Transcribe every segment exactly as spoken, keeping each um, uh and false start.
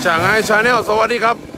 ช่างไอ้ชาแนลสวัสดีครับ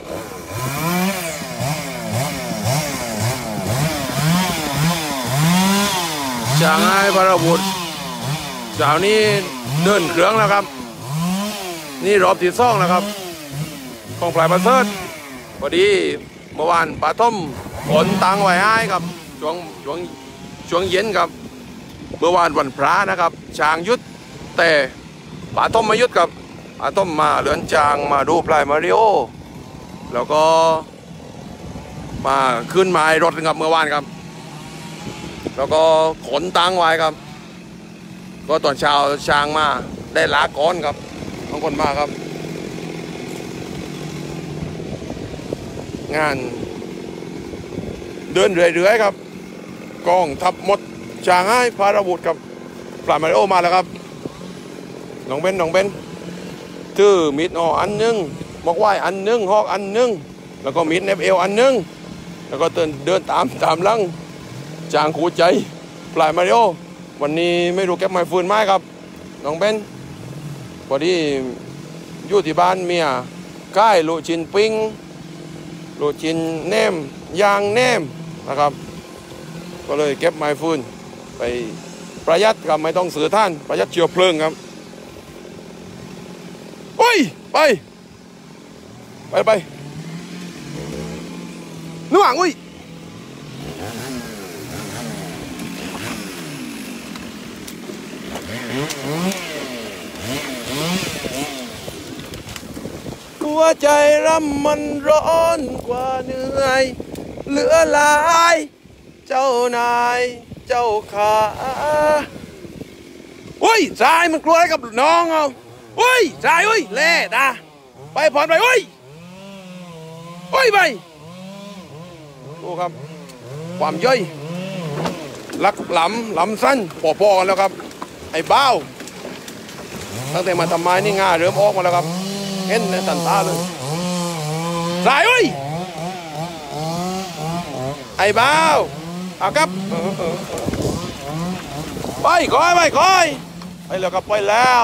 ช่างไอ้พระบุตรเจ้านี้เดินเครื่องแล้วครับนี่รอบที่สองแล้วครับของปลายประเสริฐพอดีเมื่อวานปลาต้มฝนตังไว้ให้ครับช่วงช่วงช่วงเย็นครับเมื่อวานวันพระนะครับช้างยุดแต่ปลาต้มไม่ยุดครับปลาต้มมาเลือนจางมาดูปลายมาริโอแล้วก็มาขึ้นไม้รถครับเมื่อวานครับแล้วก็ขนตังไว้ครับก็ตอนเช้าช้างมาได้ลาก้อนครับบางคนมาครับงานเดินเรื่อยๆครับกองทัพหมดช้างให้พาราบุตรกับปลามาริโอมาแล้วครับน้องเบนน้องเบนชื่อมิดออันนึงบอกว่าอันนึงฮอกอันนึงแล้วก็มิดเนฟเอลอันนึงแล้วก็เดินเดินตามตามลังจางขู่ใจปลายมาริโอวันนี้ไม่รู้เก็บไม้ฟืนไม้ครับน้องเบนพอดีอยู่ที่บ้านเมียใกล้ลูกชิ้นปิ้งลูกชิ้นแหนมยางแหนมนะครับก็เลยเก็บไม้ฟืนไปประหยัดครับไม่ต้องซื้อท่านประหยัดเชื้อเพลิงครับโอ้ยไปไปไปนึกว่าอุ้ยหัวใจรำมันร้อนกว่าเหนื่อยเหลือหลายเจ้านายเจ้าขาโอ้ยชายมันกลัวอะไรกับน้องเอาโอ้ยชายโอ้ยเล่ตาไปผ่อนไปโอ้ยโอ้ยไปดูครับความย่อยลักหลำหลำสั้นพอๆกันแล้วครับไอ้บ้าตั้งแต่มาทำไมนี่งาเริ่มออกมาแล้วครับเห็นในตันตาเลยสายเว้ยไอ้บ้าเอาครับไปคอยไปคอยไปแล้วก็ไปแล้ว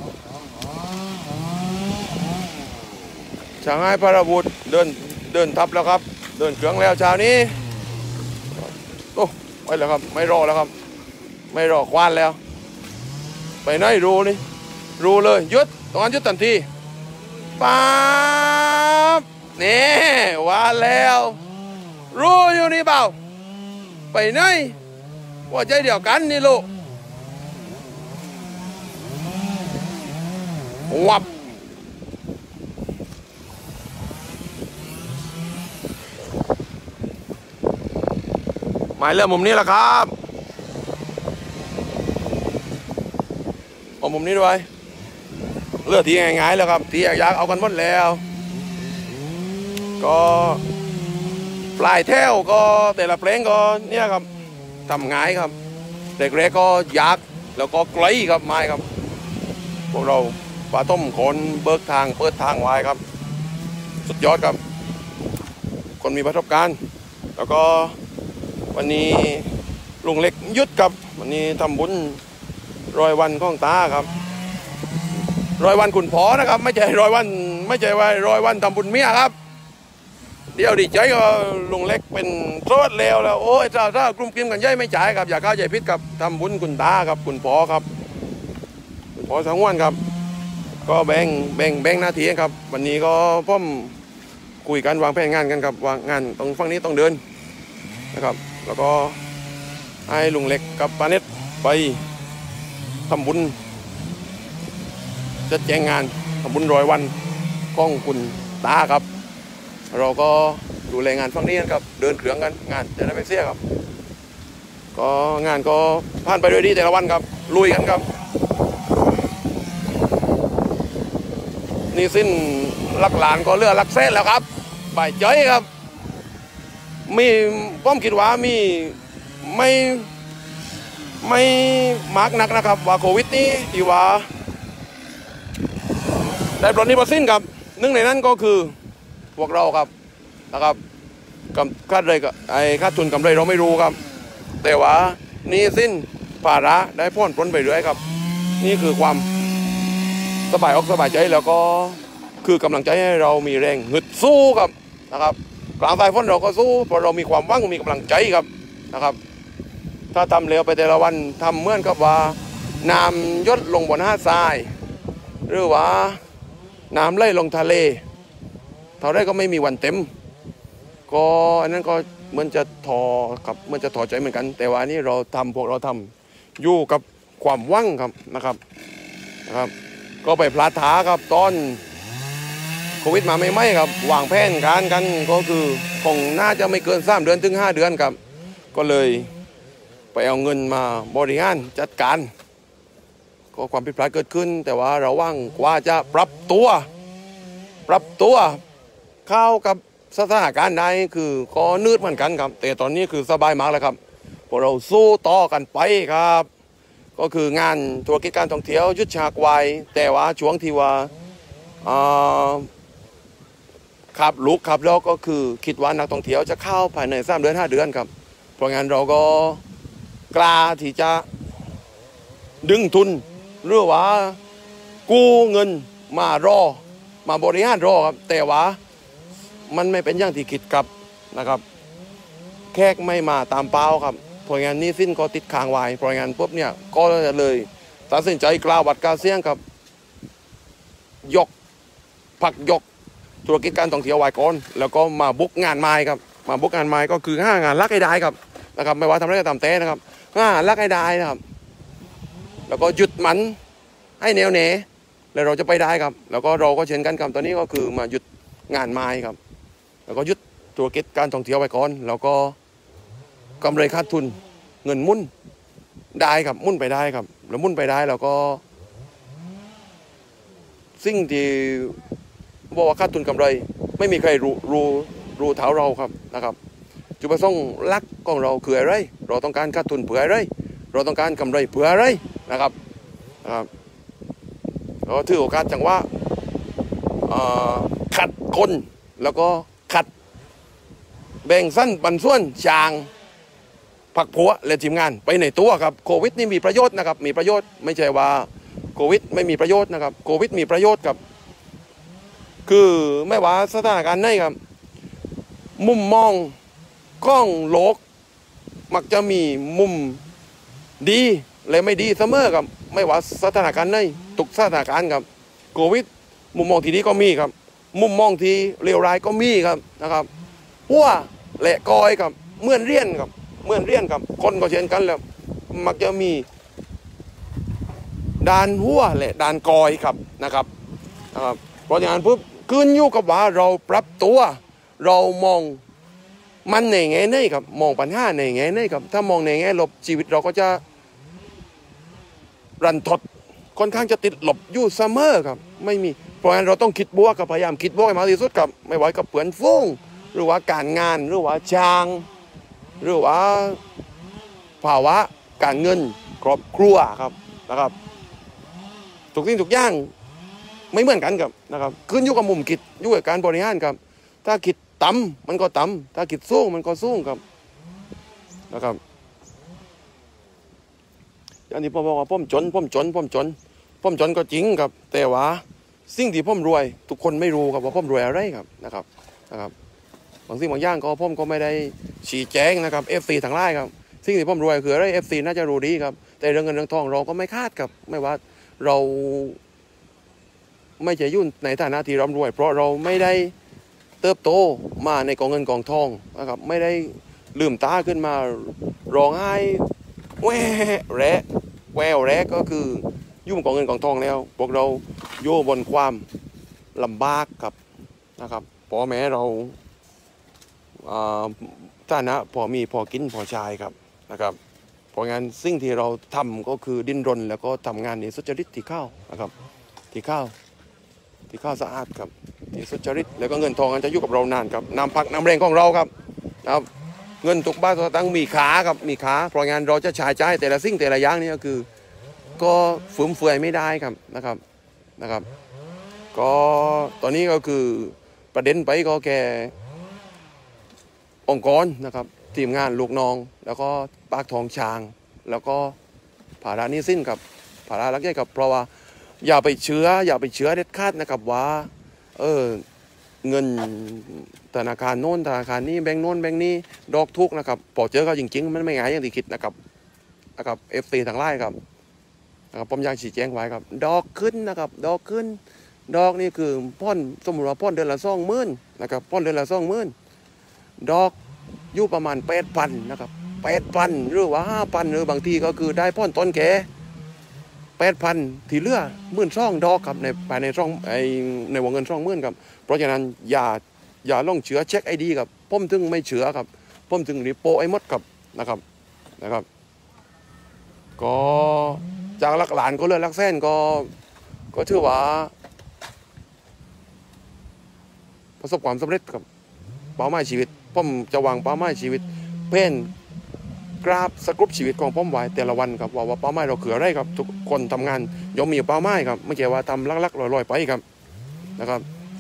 ช่างไอ้พระบุตรเดินเดินทับแล้วครับเดินเครื่องแล้วเช้านี้โอ้ไปแล้วครับไม่รอแล้วครับไม่รอควานแล้วไปไหนรู้นี่รู้เลยยุดตรงนั้นยุดทันทีป๊าบนี่ว่าแล้วรู้อยู่นี่เปล่าไปไหนว่าใจเดียวกันนี่ลูกวับหมายเรื่องมุมนี้แหละครับเอามุมนี้ด้วยเลือกทีง่ายๆแล้วครับทีอยากเอากันหมดแล้วก็ปลายแถวก็แต่ละเพลงก็เนี่ยครับทำง่ายครับเด็กๆก็ยากแล้วก็ไกลครับไม้ครับพวกเราปลาต้มคนเบิกทางเปิดทางไว้ครับสุดยอดครับคนมีประสบการณ์แล้วก็วันนี้ลุงเล็กยุดครับวันนี้ทำบุญร้อยวันของตาครับร้อยวันขุนพอนะครับไม่ใช่ร้อยวันไม่ใช่ว่าร้อยวันทำบุญเมียครับเดี๋ยวดีใจก็ลุงเล็กเป็นโทษเลวแล้วโอ้ยเจ้าเจ้ากลุ่มกินกันย่อยไม่จ่ายครับอย่าเข้าใจพิษกับทำบุญขุนตาครับขุนพอครับขุนพอสังวรครับก็แบ่งแบ่งแบ่งหน้าที่ครับวันนี้ก็พ่อมคุยกันวางแผนงานกันครับวางงานตรงฝั่งนี้ต้องเดินนะครับแล้วก็ให้ลุงเล็กกับปาเน็ตไปทำบุญจะแจงงานทำบุญร้อยวันของคุณตาครับเราก็ดูแลงานฝั่งนี้กันครับเดินเครื่องกันงานจะได้ไม่เสียครับก็งานก็ผ่านไปด้วยดีแต่ละวันครับลุยกันครับนี่สิ้นลักหลานก็เลือลักเส้นแล้วครับบ่ายเจ้ยครับมีผมคิดว่ามีไม่ไม่มากนักนะครับว่าโควิดนี้ที่ว่าได้ปลดหนี้ปลดสินครับหนึ่งในนั้นก็คือพวกเราครับนะครับกับค่าไรกับไอ้ค่าทุนกำไรเราไม่รู้ครับแต่ว่านี่สิ้นภาระได้พ้นพ้นไปเรื่อยครับนี่คือความสบายอกสบายใจแล้วก็คือกำลังใจให้เรามีแรงฮึดสู้ครับนะครับกลางสายฝนเราก็สู้เพราะเรามีความหวังมีกำลังใจครับนะครับถ้าทำเร็วไปแต่ละวันทำเหมือนกับว่าน้ำยศลงบนหาดทรายหรือว่าน้ำไหลลงทะเลเท่าไรก็ไม่มีวันเต็มก็อันนั้นก็เหมือนจะท้อครับเหมือนจะท้อใจเหมือนกันแต่ว่านี่เราทำพวกเราทำอยู่กับความหวังครับนะครับนะครับก็ไปพลาดท้าครับตอนโควิดมาไม่ไหมครับวางแผนการกันก็คือคงน่าจะไม่เกินสามเดือนถึงห้าเดือนครับก็เลยไปเอาเงินมาบริหารจัดการก็ความผิดพลาดเกิดขึ้นแต่ว่าเราว่างกว่าจะปรับตัวปรับตัวเข้ากับสถานการณ์ได้คือก็นืดเหมือนกันครับแต่ตอนนี้คือสบายมากแล้วครับพวกเราสู้ต่อกันไปครับก็คืองานธุรกิจการท่องเที่ยวยุดฉากไวแต่ว่าช่วงที่ว่าขับลุกขับแล้วก็คือคิดว่านักท่องเที่ยวจะเข้าภายในสามเดือนห้าเดือนครับเพราะงั้นเราก็กล้าที่จะดึงทุนหรือว่ากู้เงินมารอมาบริหารรอครับแต่ว่ามันไม่เป็นอย่างที่คิดครับนะครับแขกไม่มาตามเป้าครับเพราะงั้นนี่สิ้นก็ติดค้างไว้เพราะงั้นปุ๊บเนี่ยก็เลยตัดสินใจกล่าววัดกาเซียงครับยกผักยกธุรกิจการท่องเที่ยวไว้ก่อนแล้วก็มาบุกงานไม้ครับมาบุกงานไม้ก็คือห้างานลักไอ้ได้ครับนะครับไม่ว่าทำอะไรก็ตามเต้นะครับห้างานลักไอ้ได้นะครับแล้วก็หยุดมันให้แนวเนแล้วเราจะไปได้ครับแล้วก็เราก็เช่นกันครับตอนนี้ก็คือมาหยุดงานไม้ครับแล้วก็หยุดธุรกิจการท่องเที่ยวไว้ก่อนแล้วก็กำไรขาดทุนเงินมุ่นได้ครับมุ่นไปได้ครับแล้วมุ่นไปได้แล้วก็สิ่งที่บอกว่าขาดทุนกำไรไม่มีใครรู้รู้รู้เท่าเราครับนะครับจุดประสงค์หลักของเราคืออะไรเราต้องการขาดทุนเพื่ออะไรเราต้องการกำไรเพื่ออะไรนะครับนะครับเราถือโอกาสจังว่าขัดคนแล้วก็ขัดแบ่งสั้นปันส่วนจางผักผัวและทีมงานไปในตัวครับโควิดนี่มีประโยชน์นะครับมีประโยชน์ไม่ใช่ว่าโควิดไม่มีประโยชน์นะครับโควิดมีประโยชน์ครับคือไม่ว่าสถานการณ์ไหนครับมุมมองกล้องโลกมักจะมีมุมดีและไม่ดีเสมอครับไม่ว่าสถานการณ์ไหนทุกสถานการณ์ครับโควิดมุมมองที่ดีก็มีครับมุมมองที่เลวร้ายก็มีครับนะครับหัวและกอยครับเหมือนเรียนครับเหมือนเรียนครับคนก็เช่นกันแล้วมักจะมีด้านหัวและด้านกอยครับนะครับนะครับเพราะฉะนั้นปุ๊บขึ้นอยู่กับว่าเราปรับตัวเรามองมันในแง่ไหนครับมองปัญหาในแง่ไหนครับถ้ามองในแง่ลบชีวิตเราก็จะรันทดค่อนข้างจะติดลบอยู่เสมอครับไม่มีเพราะฉะนั้นเราต้องคิดบวกกับพยายามคิดบวกให้มากที่สุดครับไม่ว่ากับเพื่อนฝูงหรือว่าการงานหรือว่าช่างหรือว่าภาวะการเงินครอบครัวครับนะครับทุกสิ่งทุกอย่างไม่เหมือนกันครับนะครับขึ้นอยู่กับมุมคิดอยู่กับการบริหารครับถ้าคิดต่ำมันก็ต่ำถ้าคิดสูงมันก็สูงครับนะครับอย่างที่ผมบอกว่าผมจนผมจนผมจนผมจนก็จริงครับแต่ว่าสิ่งที่ผมรวยทุกคนไม่รู้ครับว่าผมรวยอะไรครับนะครับนะครับบางสิ่งบางอย่างก็ผมก็ไม่ได้ชี้แจงนะครับเอฟซีทางไลน์ครับสิ่งที่ผมรวยคืออะไรเอฟซีน่าจะรู้ดีครับแต่เรื่องเงินเรื่องทองเราก็ไม่คาดครับไม่ว่าเราไม่จะยุ่นในฐานะที่ร่ำรวยเพราะเราไม่ได้เติบโตมาในกองเงินกองทองนะครับไม่ได้ลืมตาขึ้นมาร้องไห้แหวแร่แววแร่ก็คือยุ่งกองเงินกองทองแล้วพวกเราโย่บนความลำบากครับนะครับพ่อแม่เราฐานะพอมีพอกินพอใช้ครับนะครับเพราะงั้นสิ่งที่เราทำก็คือดิ้นรนแล้วก็ทำงานในสุจริตที่เข้านะครับที่เข้าที่เข้าสะอาดครับที่สุจริตแล้วก็เงินทองมันจะอยู่กับเรานานครับน้ำพักน้ำแรงของเราครับนะครับเงินทุกบ้านตั้งมีขาครับมีขาเพราะงั้นเราจะใช้จ่ายแต่ละสิ่งแต่ละอย่างนี่ก็คือก็ฝืมเฟือยไม่ได้ครับนะครับนะครับก็ตอนนี้ก็คือประเด็นไปก็แค่องค์กรนะครับทีมงานลูกน้องแล้วก็ปากทองช้างแล้วก็ภาระนี้สิ้นกับภาระรักใหญ่กับเพราะว่าอย่าไปเชื้ออย่าไปเชื้อเด็ดขาดนะครับว่าเออเงินธนาคารโน้นธนาคารนี้แบงค์โน้นแบงค์นี้ดอกทุกนะครับพอเจอเขาจริงๆมันไม่ง่ายอย่างที่คิดนะครับนะครับเอฟซีทางไลน์ครับนะครับผมอยากชี้แจงไว้ครับดอกขึ้นนะครับดอกขึ้นดอกนี่คือพ่อนสมมติว่าพ่อนเดือนละสองหมื่นนะครับพ่อนเดือนละสองหมื่นดอกอยู่ประมาณแปดพันนะครับแปดพันหรือว่าห้าพันหรือบางทีก็คือได้พ่อนต้นแก่แปดพันที่เหลือหมื่นซ่องดอกครับในภายในซ่องไอในวงเงินซ่องหมื่นครับเพราะฉะนั้นอย่าอย่าล่องเชื้อเช็คไอดีครับผมถึงไม่เชื้อครับผมถึงรีโปไอมดครับนะครับนะครับก็จากหลักหลานก็เลือลักแสนก็ก็ถือว่าประสบความสำเร็จครับเป้าหมายชีวิตผมจะวางเป้าหมายชีวิตเพ่นกราฟสกรุปชีวิตของผมไว้แต่ละวันครับว่าว่าเป้าหมายเราคืออะไรครับทุกคนทำงานย่อมมีเป้าหมายครับไม่ใช่ว่าทำลักๆลอยๆไปครับนะครับ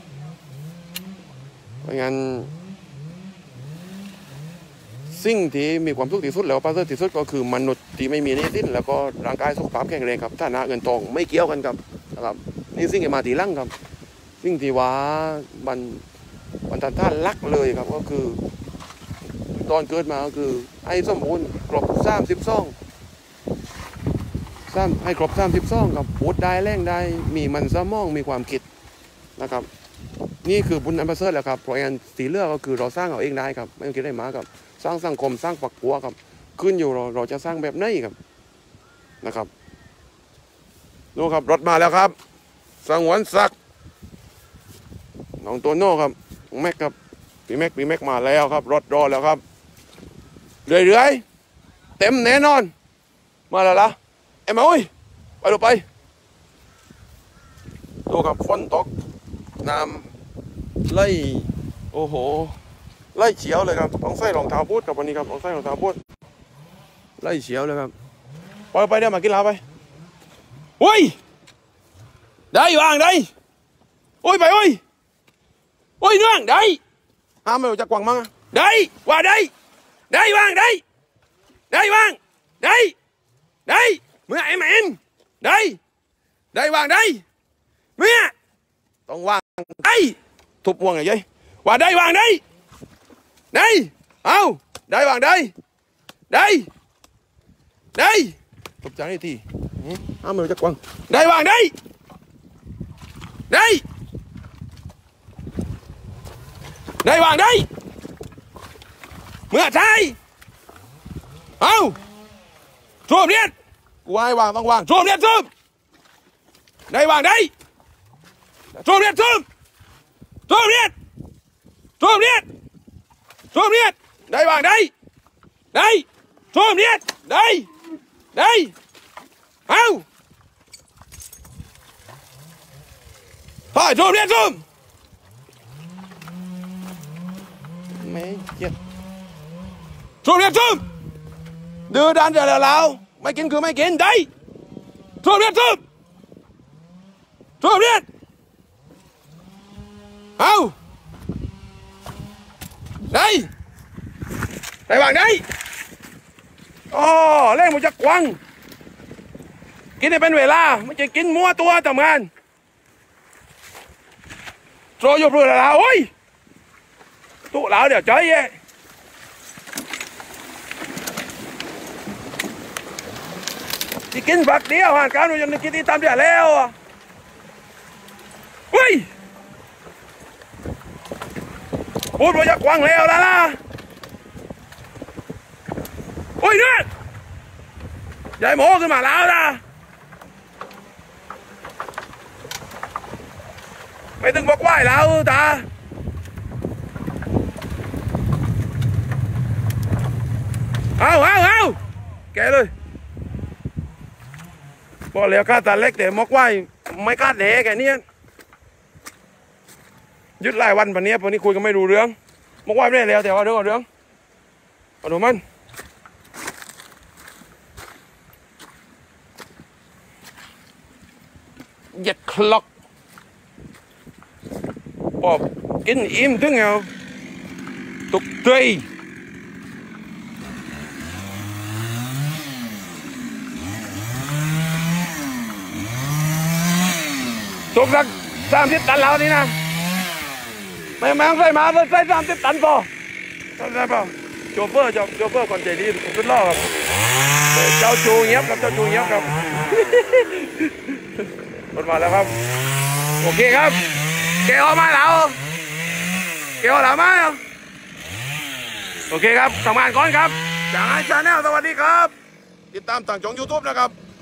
เพราะงั้นสิ่งที่มีความสุขที่สุดแล้วประเสริฐที่สุดก็คือมนุษย์ที่ไม่มีหนี้สินแล้วก็ร่างกายสุขภาพแข็งแรงครับฐานะเงินทองไม่เกี่ยวกันครับนะครับนี่สิ่งที่มาทีหลังครับสิ่งที่ว่ามันมันทันท่านลักเลยครับก็คือตอนเกิดมาก็คือให้สมบูรณ์ครบสามสิบสองสามให้ครบสามสิบสองครับพูดได้แรงได้มีมันสมองมีความคิดนะครับนี่คือบุญอันประเสริฐแหละครับเพราะงั้นสีเลือกก็คือเราสร้างเอาเองได้ครับไม่ต้องคิดได้มาครับสร้างสังคมสร้างฝักบัวครับขึ้นอยู่เราเราจะสร้างแบบไหนครับนะครับดูครับรถมาแล้วครับสงวนศักดิ์น้องตัวโน่ครับแม็กครับปีแม็กปีแม็กมาแล้วครับรถรอแล้วครับเรื่อยๆเต็มแน่นอนมาแล้วล่ะเอ็มอุ้ยไปดูไปดูครับฝนตกน้ำไล่โอ้โหไล่เฉียวเลยครับต้องใส่รองเท้าบูทกับวันนี้ครับต้องใส่รองเท้าบูทไล่เฉียวเลยครับไปไปเดี๋ยวมากินเหล้าไปโอ้ยได้วางได้โอ้ยไปโอ้ยโอ้ยเนื่องได้ห้ามไม่รู้จักกวางมั้งได้ว่าได้ได้วางได้ได้วางได้ได้เมื่อไอ้แมนได้ได้วางได้เมื่อต้องวางได้ทุบวงไงยัยว่าได้วางได้ได้เอาได้วางได้ได้ได้ทุบจังได้ทีห้ามไม่รู้จักกวางได้วางได้ได้ได้วางได้เมื่อใช่เอาช่วงเรียนกูให้วางต้องวางช่วงเรียนซุ่มได้วางได้ช่วงเรียนซุ่มช่วงเรียนช่วงเรียนช่วงเรียนได้วางได้ได้ช่วงเรียนได้ได้เอาไปช่วงเรียนซุ่มไม่เจ็บช่วงเรียนซุ่มดื้อดันเดี๋ยวแล้วไม่กินคือไม่กินได้ช่วงเรียนซุ่มช่วงเรียนเอาได้ได้วางได้อ๋อเล่นมันจะกวังกินให้เป็นเวลาไม่ใช่กินมัวตัวทำงานโจยบเรือแล้วโอ้ยตู้แล้วเดี๋ยวใจเย่ที่กินฝักเดียวห่างกันเราจะกินที่ตามเดียวแล้วเฮ้ยพูดว่าจะกวางแล้วล่ะล่ะโอ้ยเนี่ยใหญ่โม่ขึ้นมาแล้วนะไม่ต้องบอกว่าแล้วตาเอาเอาเอาแกเลยบอกเลยข้าตาเล็กแต่มกไว้ไม่คาดแหนแกเนี่ยยึดหลายวันวันนี้วันนี้คุยกันไม่รู้เรื่องมกไว้ไม่ได้แล้วแต่ว่าเรื่องเรื่องเอาดูมันเหยียดคล็อกปอบกินอิ่มถึงเอาตุกตีตกสักสามสิบตันแล้วนี่นะไม่ไม่ต้องใส่มาเลยใส่สามสิบตันพอใช่เปล่าโชเฟอร์โชเฟอร์คนใจดีสุดล่อครับเจ้าจูเงียบครับเจ้าจูเงียบครับรถมาแล้วครับโอเคครับเกี่ยวมาแล้วเกี่ยวหรือไม่โอเคครับทำงานก่อนครับจางไอชาแนลสวัสดีครับติดตามทางช่อง ยูทูบ นะครับ